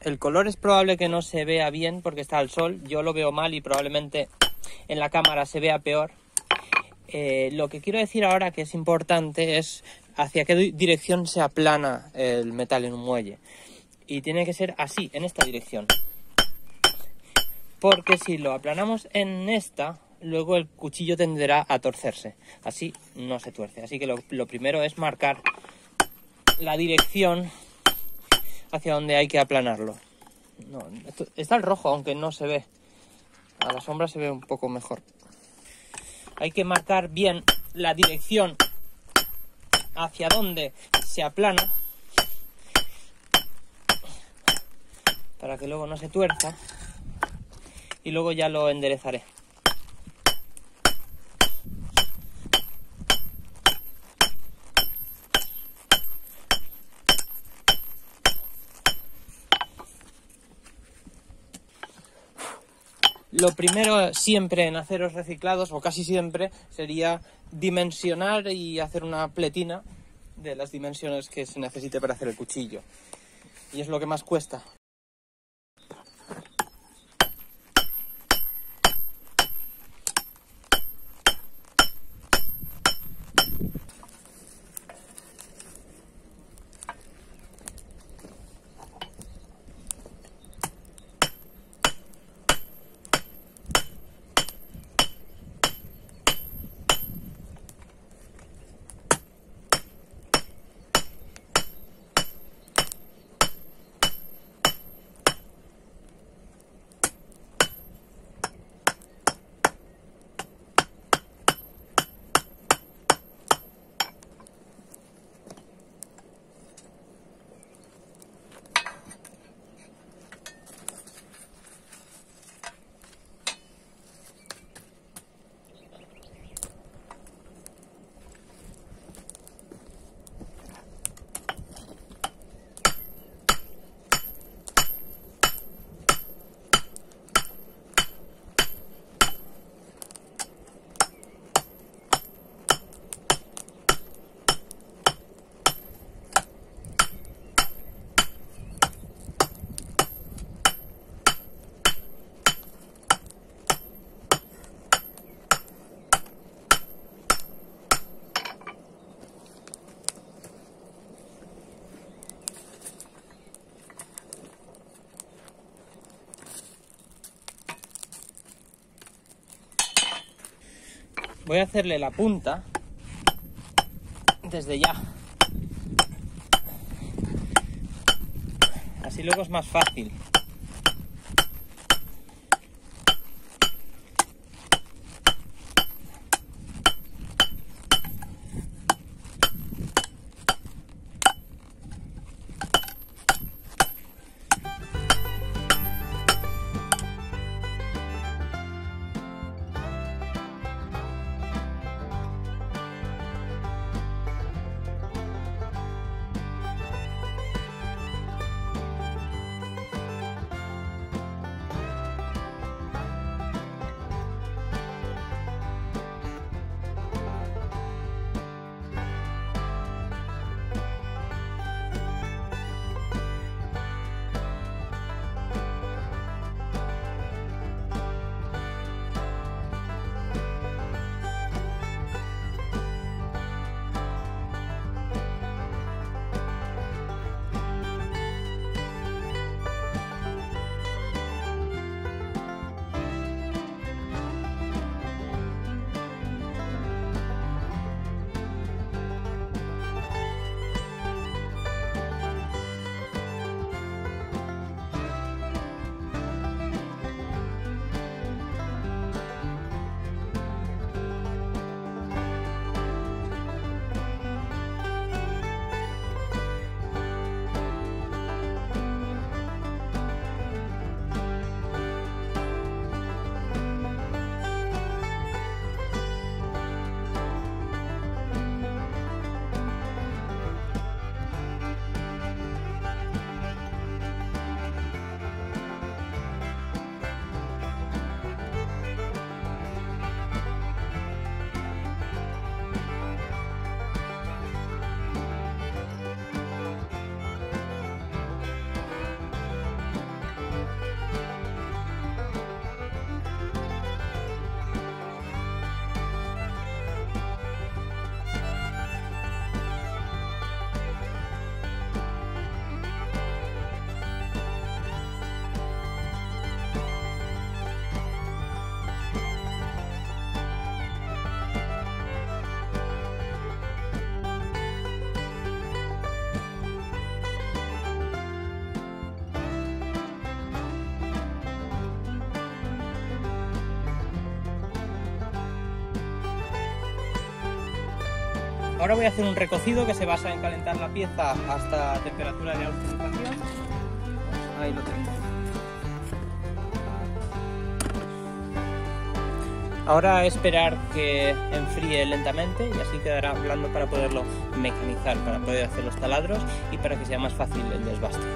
El color es probable que no se vea bien porque está al sol. Yo lo veo mal y probablemente en la cámara se vea peor. Lo que quiero decir ahora que es importante es hacia qué dirección se aplana el metal en un muelle. Y tiene que ser así, en esta dirección. Porque si lo aplanamos en esta, luego el cuchillo tenderá a torcerse. Así no se tuerce. Así que lo primero es marcar la dirección hacia donde hay que aplanarlo. No, está el rojo, aunque no se ve. A la sombra se ve un poco mejor. Hay que marcar bien la dirección hacia donde se aplana para que luego no se tuerza y luego ya lo enderezaré. Lo primero siempre en aceros reciclados, o casi siempre, sería dimensionar y hacer una pletina de las dimensiones que se necesite para hacer el cuchillo. Y es lo que más cuesta. Voy a hacerle la punta desde ya. Así luego es más fácil. Ahora voy a hacer un recocido que se basa en calentar la pieza hasta temperatura de austerización. Ahí lo tengo. Ahora esperar que enfríe lentamente y así quedará blando para poderlo mecanizar, para poder hacer los taladros y para que sea más fácil el desbaste.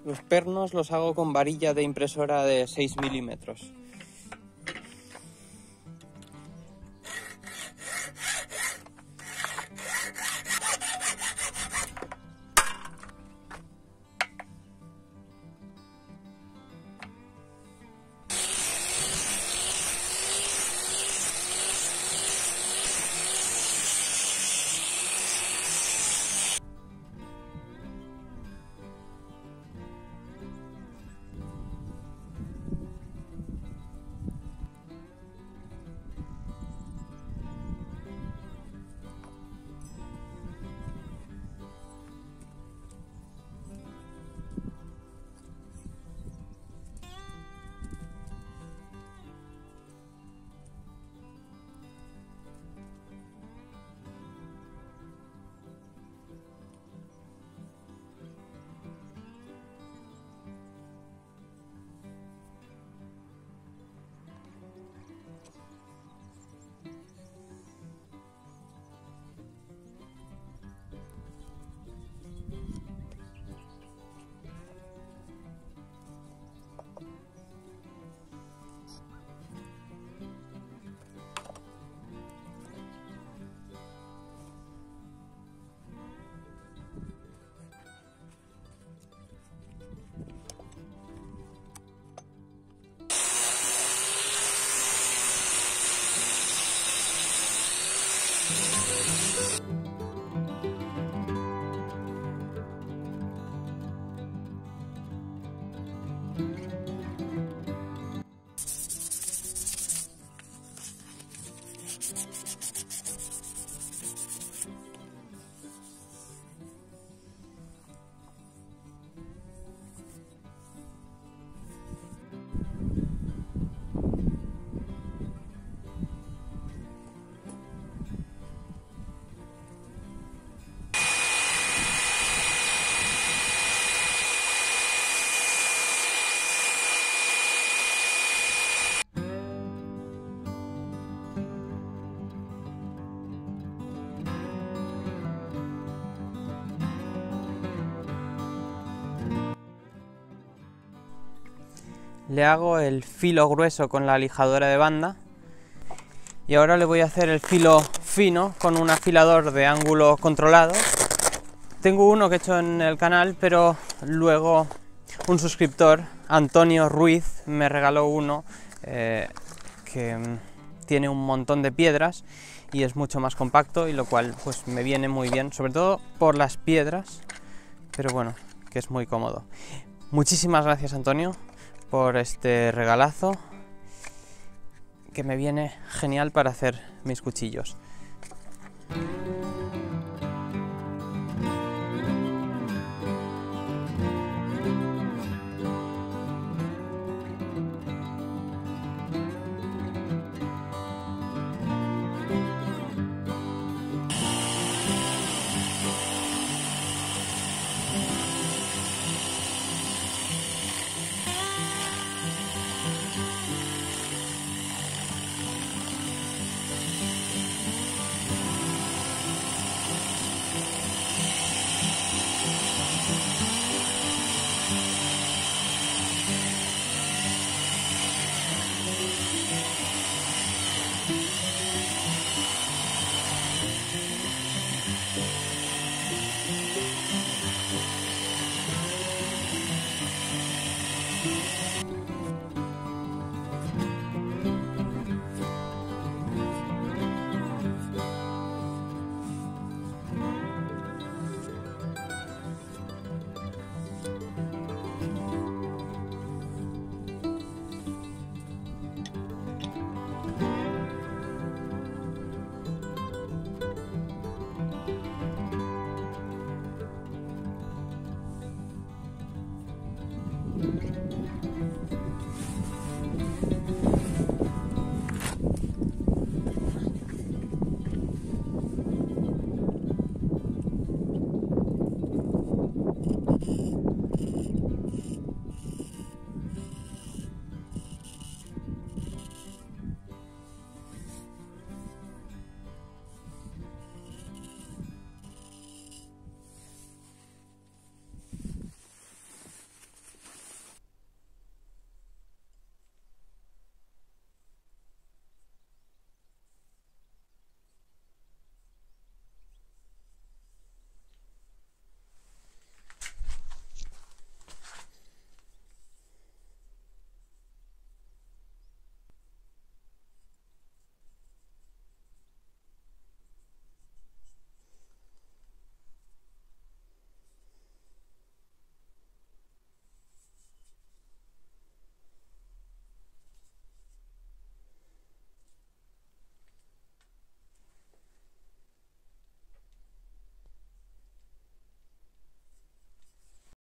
Los pernos los hago con varilla de impresora de 6 milímetros. Le hago el filo grueso con la lijadora de banda y ahora le voy a hacer el filo fino con un afilador de ángulo controlado. Tengo uno que he hecho en el canal, pero luego un suscriptor, Antonio Ruiz, me regaló uno que tiene un montón de piedras y es mucho más compacto, y lo cual pues me viene muy bien, sobre todo por las piedras, pero bueno, que es muy cómodo. Muchísimas gracias, Antonio, por este regalazo que me viene genial para hacer mis cuchillos.